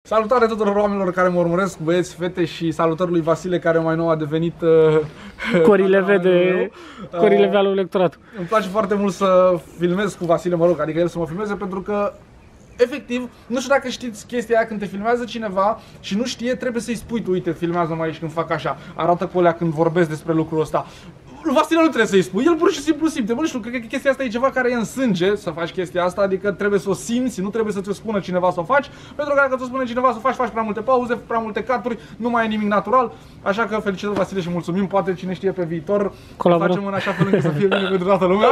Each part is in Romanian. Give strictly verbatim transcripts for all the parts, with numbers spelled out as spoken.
Salutare tuturor oamenilor care mă urmăresc, băieți, fete, și salutări lui Vasile, care mai nou a devenit uh, Corileve de uh, Corileve al electoratului. Îmi place foarte mult să filmez cu Vasile, mă rog, adică el să mă filmeze, pentru că efectiv, nu știu dacă știți chestia aia, când te filmează cineva și nu știe, trebuie să-i spui tu, uite, filmează-mă aici când fac așa, arată cu alea când vorbesc despre lucrul ăsta. Lui Vasile nu trebuie să-i spui, el pur și simplu simte. Bă, nu știu, cred că chestia asta e ceva care e în sânge, să faci chestia asta, adică trebuie să o simți, nu trebuie să ți-o spună cineva să o faci, pentru că dacă ți-o spune cineva să o faci, faci prea multe pauze, prea multe caturi, nu mai e nimic natural. Așa că felicitări, Vasile, și mulțumim, poate cine știe pe viitor Colaborăm. facem în așa fel încât să fie bine pentru toată lumea.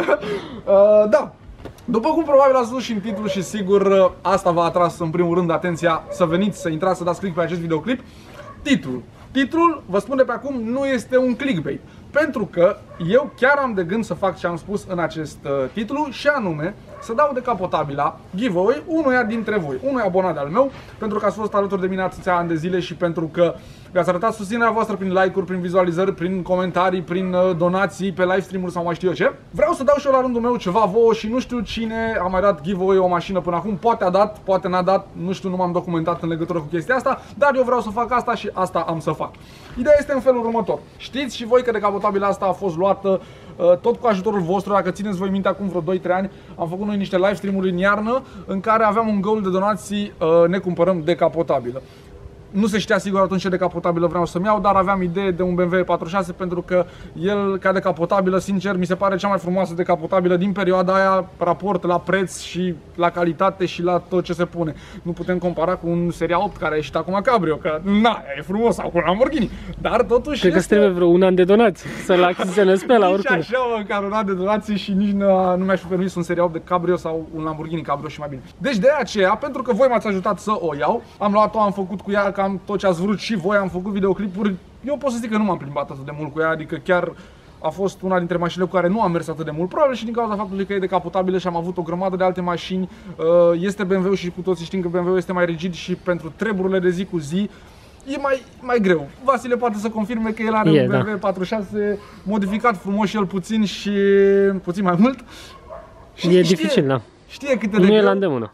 uh, da. După cum probabil ați văzut și în titlu, și sigur asta v-a atras în primul rând atenția, să veniți, să intrați, să dați click pe acest videoclip. Titlul. Titlul, vă spun de pe acum, nu este un clickbait. Pentru că eu chiar am de gând să fac ce am spus în acest uh, titlu, și anume să dau decapotabila giveaway unuia dintre voi, unui abonat de-al meu, pentru că ați fost alături de mine atâția ani de zile și pentru că mi-ați arătat susținerea voastră prin like-uri, prin vizualizări, prin comentarii, prin uh, donații pe live stream-uri sau mai știu eu ce. Vreau să dau și eu la rândul meu ceva vouă și nu știu cine a mai dat giveaway o mașină până acum. Poate a dat, poate n-a dat, nu știu, nu m-am documentat în legătură cu chestia asta, dar eu vreau să fac asta și asta am să fac. Ideea este în felul următor. Știți și voi că decapotabila asta a fost luată uh, tot cu ajutorul vostru. Dacă țineți voi minte, acum vreo doi trei ani am făcut noi niște live stream-uri în iarnă în care aveam un goal de donații, uh, ne cumpărăm decapotabilă. Nu se știa sigur atunci ce decapotabilă vreau să-mi iau, dar aveam idee de un B M W patruzeci și șase, pentru că el, ca decapotabilă, sincer, mi se pare cea mai frumoasă decapotabilă din perioada aia, raport la preț și la calitate și la tot ce se pune. Nu putem compara cu un Seria opt care a ieșit acum cabrio, că na, e frumos, sau cu un Lamborghini, dar totuși cred este... că trebuie vreo un an de donații să-l achiziționezi pe la oricum. Nici așa, măcar un an de donații și nici nu, nu mi-aș fi permis un Seria opt de cabrio sau un Lamborghini cabrio și mai bine. Deci de aceea, pentru că voi m-ați ajutat să o iau, am luat-o, am făcut cu ea cam tot ce ați vrut și voi, am făcut videoclipuri. Eu pot să zic că nu m-am plimbat atât de mult cu ea, adică chiar a fost una dintre mașinile cu care nu am mers atât de mult, probabil și din cauza faptului că e decapotabilă și am avut o grămadă de alte mașini. Este B M W și cu toții știm că B M W este mai rigid și pentru treburile de zi cu zi e mai, mai greu. Vasile poate să confirme că el are e, un B M W da. patruzeci și șase modificat frumos și el puțin și puțin mai mult. Și e știe, dificil, da. Știe câte nu de e greu. la îndemână.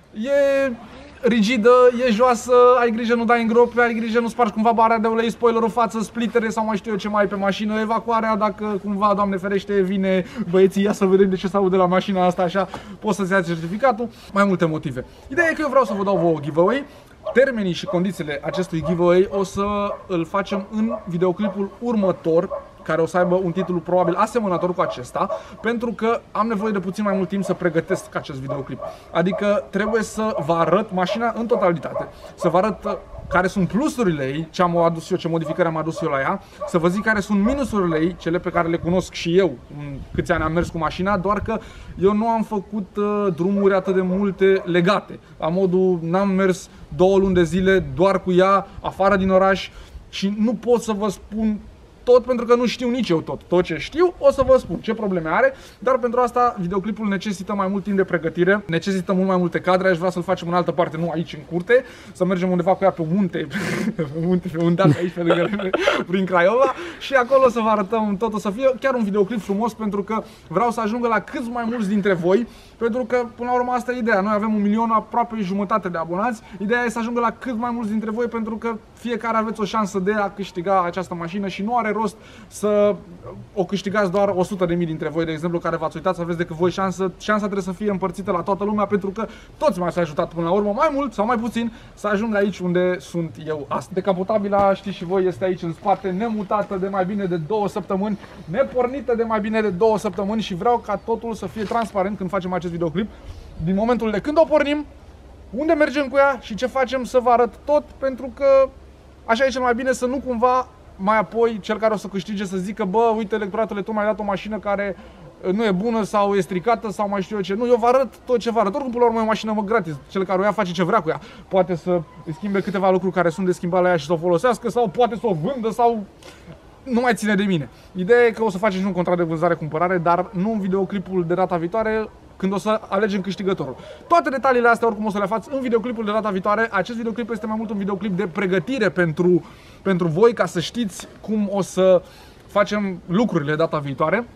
E rigidă, e joasă, ai grijă nu dai în gropi, ai grijă nu spargi cumva bara de ulei, spoilerul față, splitere sau mai știu eu ce mai e pe mașină, evacuarea, dacă cumva, Doamne ferește, vine băieții, ia să vedem de ce s-aude la mașina asta, așa, poți să-ți ia certificatul, mai multe motive. Ideea e că eu vreau să vă dau vouă giveaway. Termenii și condițiile acestui giveaway o să îl facem în videoclipul următor, care o să aibă un titlu probabil asemănător cu acesta, pentru că am nevoie de puțin mai mult timp să pregătesc acest videoclip. Adică trebuie să vă arăt mașina în totalitate, să vă arăt care sunt plusurile ei, ce am adus eu, ce modificări am adus eu la ea, să vă zic care sunt minusurile ei, cele pe care le cunosc și eu în câți ani am mers cu mașina, doar că eu nu am făcut uh, drumuri atât de multe legate. La modul, n-am mers două luni de zile doar cu ea, afară din oraș, și nu pot să vă spun tot, pentru că nu știu nici eu tot. Tot ce știu o să vă spun ce probleme are, dar pentru asta videoclipul necesită mai mult timp de pregătire, necesită mult mai multe cadre, aș vrea să-l facem în altă parte, nu aici în curte, să mergem undeva cu ea pe munte, pe munte, pe unde aici, pe lângă, prin Craiova, și acolo să vă arătăm tot, o să fie chiar un videoclip frumos, pentru că vreau să ajungă la cât mai mulți dintre voi, pentru că până la urmă asta e ideea, noi avem un milion aproape jumătate de abonați, ideea e să ajungă la cât mai mulți dintre voi, pentru că fiecare aveți o șansă de a câștiga această mașină și nu are rost să o câștigați doar o sută de mii dintre voi, de exemplu, care v-ați uitat, să aveți decât voi șansă. Șansa trebuie să fie împărțită la toată lumea, pentru că toți m-ați ajutat până la urmă, mai mult sau mai puțin, să ajung aici unde sunt eu astăzi. Decapotabila, știți și voi, este aici în spate, nemutată de mai bine de două săptămâni, nepornită de mai bine de două săptămâni, și vreau ca totul să fie transparent când facem acest videoclip. Din momentul de când o pornim, unde mergem cu ea și ce facem, să vă arăt tot, pentru că așa e cel mai bine, să nu cumva mai apoi cel care o să câștige să zică: bă, uite, electoratele, tu mi-ai dat o mașină care nu e bună sau e stricată sau mai știu eu ce. Nu, eu vă arăt tot ce vă arăt. Oricum, până la urmă, e o mașină, mă, gratis. Cel care o ia face ce vrea cu ea. Poate să schimbe câteva lucruri care sunt de schimbat la ea și să o folosească, sau poate să o vândă, sau nu mai ține de mine. Ideea e că o să faceți și un contract de vânzare-cumpărare, dar nu în videoclipul de data viitoare, când o să alegem câștigătorul. Toate detaliile astea oricum o să le fați în videoclipul de data viitoare. Acest videoclip este mai mult un videoclip de pregătire pentru, pentru voi, ca să știți cum o să facem lucrurile data viitoare.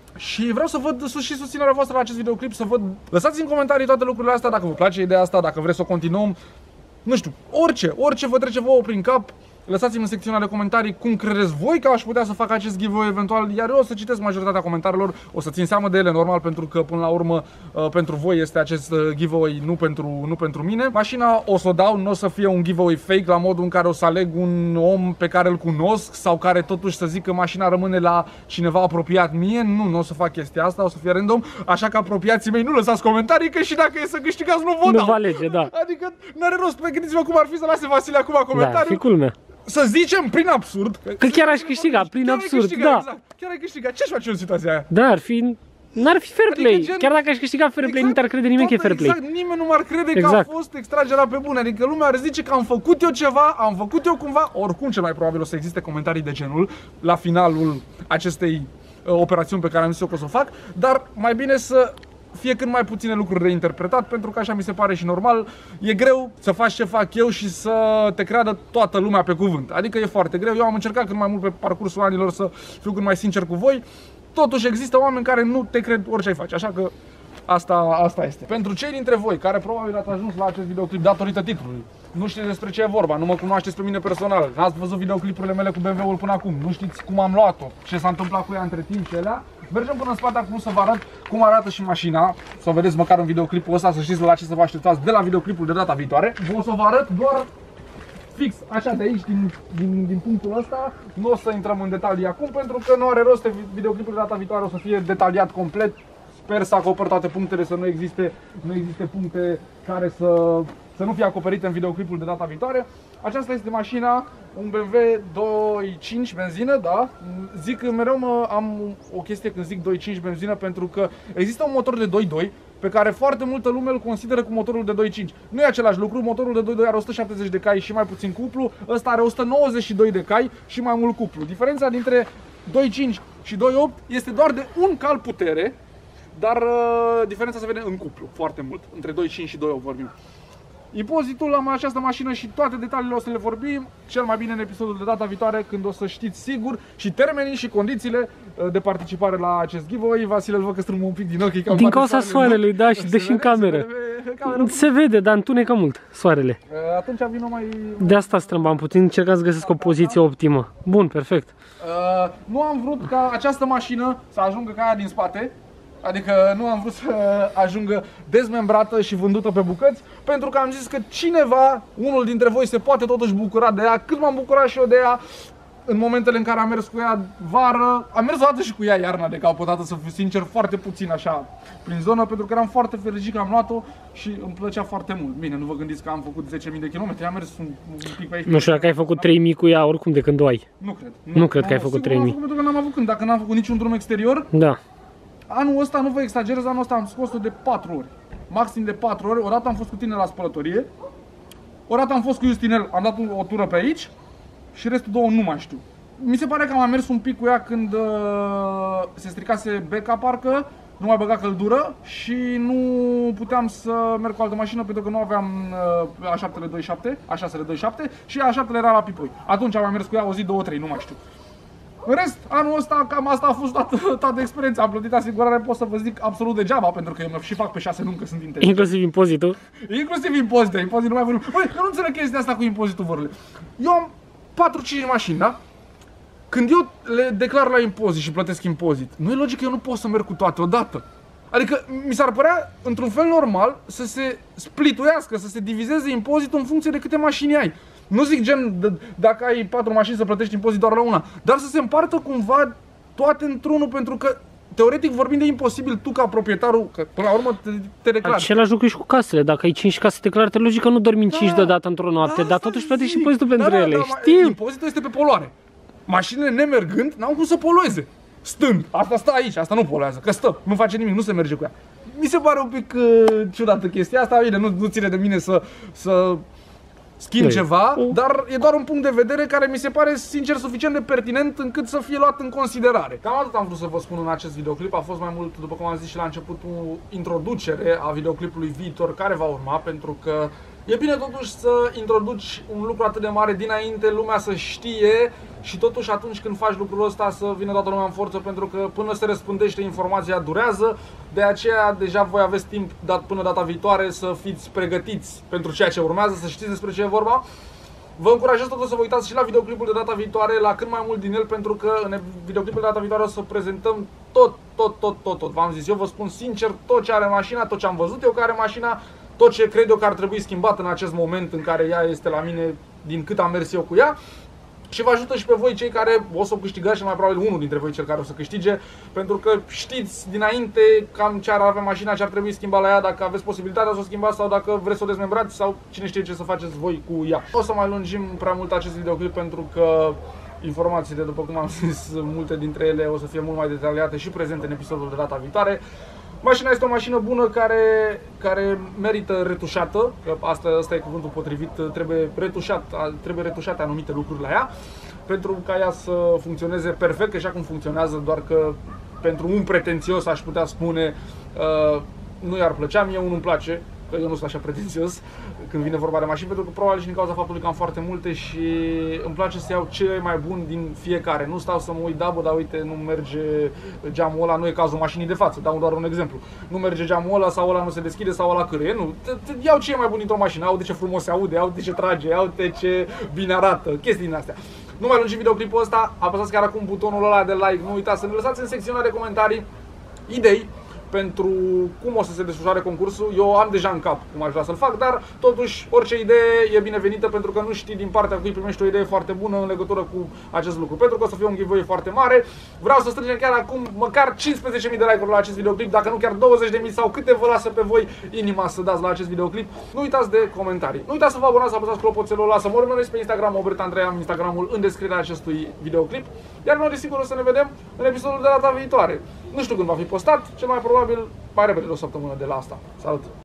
Și vreau să văd sus și susținerea voastră la acest videoclip, să văd. Lăsați în comentarii toate lucrurile astea, dacă vă place ideea asta, dacă vreți să o continuăm. nu știu, orice, orice vă trece vouă prin cap. Lăsați-mi în secțiunea de comentarii cum credeți voi că aș putea să fac acest giveaway eventual, iar eu o să citesc majoritatea comentariilor, o să țin seama de ele, normal, pentru că până la urmă pentru voi este acest giveaway, nu pentru, nu pentru mine. Mașina o să o dau, nu o să fie un giveaway fake, la modul în care o să aleg un om pe care îl cunosc sau care totuși să zic că mașina rămâne la cineva apropiat mie. Nu, nu o să fac chestia asta, o să fie random, așa că apropiații mei nu lăsați comentarii, că și dacă e să câștigați nu vă dau. Nu vă alege, da. Adică n-are rost, gândiți-vă cum ar fi să lase Vasile acum comentariu. Da, fi culmea. Să zicem prin absurd că chiar aș câștiga, prin chiar absurd, câștiga, da. Exact. Chiar ai câștigat. Ce aș face în situația aia? Da, ar fi... N-ar fi fair play. Adică gen... Chiar dacă aș câștiga fair play, exact, nu ar crede nimeni că e fair play. Exact, nimeni nu m-ar crede exact. că a fost extragerea pe bune. Adică lumea ar zice că am făcut eu ceva, am făcut eu cumva. Oricum cel mai probabil o să existe comentarii de genul la finalul acestei uh, operațiuni pe care am zis eu că o să o fac. Dar mai bine să fie cât mai puține lucruri de interpretat, pentru că așa mi se pare și normal. E greu să faci ce fac eu și să te creadă toată lumea pe cuvânt. Adică e foarte greu. Eu am încercat cât mai mult pe parcursul anilor să fiu cât mai sincer cu voi. Totuși există oameni care nu te cred orice ai face, așa că asta, asta este. Pentru cei dintre voi care probabil ați ajuns la acest videoclip datorită titlului, nu știți despre ce e vorba, nu mă cunoașteți pe mine personal, n-ați văzut videoclipurile mele cu B M W-ul până acum, nu știți cum am luat-o, ce s-a întâmplat cu ea între timp și alea, mergem până în spate acum să vă arăt cum arată și mașina, să o vedeți măcar în videoclipul ăsta, să știți la ce să vă așteptați de la videoclipul de data viitoare. O să vă arăt doar fix așa de aici, din, din, din punctul ăsta. Nu o să intrăm în detalii acum, pentru că nu are rost. Videoclipul de data viitoare o să fie detaliat complet. Sper să acopăr toate punctele, să nu existe, nu existe puncte care să, să nu fie acoperite în videoclipul de data viitoare. Aceasta este mașina, un B M W doi virgulă cinci benzină, da? Zic mereu, mă, am o chestie când zic doi virgulă cinci benzină, pentru că există un motor de doi virgulă doi pe care foarte multă lume îl consideră cu motorul de doi virgulă cinci. Nu e același lucru, motorul de doi virgulă doi are o sută șaptezeci de cai și mai puțin cuplu, ăsta are o sută nouăzeci și doi de cai și mai mult cuplu. Diferența dintre doi virgulă cinci și doi virgulă opt este doar de un cal putere, dar uh, diferența se vede în cuplu, foarte mult, între doi virgulă cinci și doi virgulă opt vorbim. Impozitul la această mașină și toate detaliile o să le vorbim cel mai bine în episodul de data viitoare, când o să știți sigur și termenii și condițiile de participare la acest giveaway. Vasile, îl văd că strâmbă un pic din ochi. Din cauza soarelui, da, și dă și în cameră. Se vede, dar întunecă mult soarele. Atunci vino mai... De asta strâmbam puțin, încercați să găsesc o poziție optimă. Bun, perfect. Uh, nu am vrut ca această mașină să ajungă ca aia din spate. Adică nu am vrut să ajungă dezmembrată și vândută pe bucăți, pentru că am zis că cineva, unul dintre voi, se poate totuși bucura de ea, cât m-am bucurat și eu de ea în momentele în care am mers cu ea vară. Am mers o dată și cu ea iarna de capătată, să fiu sincer, foarte puțin așa prin zonă, pentru că eram foarte fericit că am luat-o și îmi plăcea foarte mult. Bine, nu vă gândiți că am făcut zece mii de kilometri, am mers un, un pic pe aici. Nu știu dacă ai făcut trei mii cu ea oricum de când o ai. Nu cred. Nu, nu cred că ai făcut trei mii. Pentru că n-am avut când, dacă n-am făcut niciun drum exterior. Da. Anul ăsta, nu vă exagerez, anul ăsta am scos-o de patru ori. Maxim de patru ori. Odată am fost cu tine la spălătorie. Odată am fost cu Justinel, am dat o tură pe aici. Și restul două nu mai știu. Mi se pare că am mers un pic cu ea când uh, se stricase beca parcă. Nu mai băga căldură și nu puteam să merg cu altă mașină pentru că nu aveam uh, A șapte doi șapte, A șase doi șapte și A șapte era la Pipoi. Atunci am mers cu ea o zi, două, trei, nu mai știu. În rest, anul ăsta, cam asta a fost toată, toată experiența. Am plătit asigurare, pot să vă zic absolut degeaba, pentru că eu mă și fac pe șase luni că sunt inteligent. Inclusiv impozitul? Inclusiv impozitul, impozitul nu mai vorbim. Băi, eu nu înțeleg chestia asta cu impozitul, vorule. Eu am patru cinci mașini, da? Când eu le declar la impozit și plătesc impozit, nu e logic că eu nu pot să merg cu toate odată. Adică mi s-ar părea, într-un fel normal, să se splituiască, să se divizeze impozitul în funcție de câte mașini ai. Nu zic gen, dacă ai patru mașini să plătești impozit doar la una, dar să se împartă cumva toate într-unul, pentru că, teoretic vorbind, de imposibil tu ca proprietarul, că până la urmă te, te declari. Același lucru și cu casele, dacă ai cinci case declarate, logic că nu dormi în cinci da, deodată într-o noapte, da, dar totuși plătești zic. impozitul pentru da, da, ele, da, știu. Impozitul este pe poluare. Mașinile nemergând n-au cum să polueze. Stând, asta stă aici, asta nu poluează, că stă, nu face nimic, nu se merge cu ea. Mi se pare un pic uh, ciudată chestia asta, bine, nu, nu ține de mine să, să schimb Ei. ceva, dar e doar un punct de vedere care mi se pare, sincer, suficient de pertinent încât să fie luat în considerare. Cam atât am vrut să vă spun în acest videoclip, a fost mai mult, după cum am zis și la început, o introducere a videoclipului viitor care va urma, pentru că E bine totuși să introduci un lucru atât de mare dinainte, lumea să știe și totuși atunci când faci lucrul ăsta să vină toată lumea în forță, pentru că până se răspândește informația durează, de aceea deja voi aveți timp dat până data viitoare să fiți pregătiți pentru ceea ce urmează, să știți despre ce e vorba. Vă încurajez totuși să vă uitați și la videoclipul de data viitoare, la cât mai mult din el, pentru că în videoclipul de data viitoare o să prezentăm tot, tot, tot, tot, tot. V-am zis, eu vă spun sincer tot ce are mașina, tot ce am văzut eu că are mașina, tot ce cred eu că ar trebui schimbat în acest moment în care ea este la mine, din cât am mers eu cu ea. Și vă ajută și pe voi cei care o să o câștigați și mai probabil unul dintre voi cel care o să câștige, pentru că știți dinainte cam ce ar avea mașina, ce ar trebui schimbat la ea, dacă aveți posibilitatea să o schimbați sau dacă vreți să o dezmembrați sau cine știe ce să faceți voi cu ea. O să mai lungim prea mult acest videoclip pentru că informațiile, după cum am zis, multe dintre ele o să fie mult mai detaliate și prezente în episodul de data viitoare. Mașina este o mașină bună care, care merită retușată, că asta, asta e cuvântul potrivit, trebuie, retușat, trebuie retușate anumite lucruri la ea pentru ca ea să funcționeze perfect, așa cum funcționează, doar că pentru un pretențios aș putea spune uh, nu i-ar plăcea, mie unul îmi place, că eu nu sunt așa pretențios când vine vorba de mașini, pentru că probabil și din cauza faptului că am foarte multe și îmi place să iau cele mai bun din fiecare. Nu stau să mă uit, da bă, dar uite, nu merge geamul ăla, nu e cazul mașinii de față, dau doar un exemplu. Nu merge geamul ăla sau ăla nu se deschide sau ăla cârâie, nu. Iau ce e mai bun dintr-o mașină, au de ce frumos se aude, au de ce trage, au de ce bine arată, chestii din astea. Nu mai lungim videoclipul ăsta, apăsați chiar acum butonul ăla de like, nu uitați să ne lăsați în secțiunea de comentarii idei pentru cum o să se desfășoare concursul. Eu am deja în cap cum aș vrea să-l fac, dar totuși orice idee e binevenită, pentru că nu știi din partea cui primești o idee foarte bună în legătură cu acest lucru. Pentru că o să fie un giveaway foarte mare, vreau să strângem chiar acum măcar cincisprezece mii de like-uri la acest videoclip, dacă nu chiar douăzeci de mii, sau câte vă lasă pe voi inima să dați la acest videoclip. Nu uitați de comentarii. Nu uitați să vă abonați, să apăsați clopoțelul ăla, să mă urmăriți pe Instagram, Robert Andrei, am Instagramul în descrierea acestui videoclip. Iar noi desigur o să ne vedem în episodul de data viitoare. Nu știu când va fi postat, cel mai probabil mai repede de o săptămână de la asta. Salut!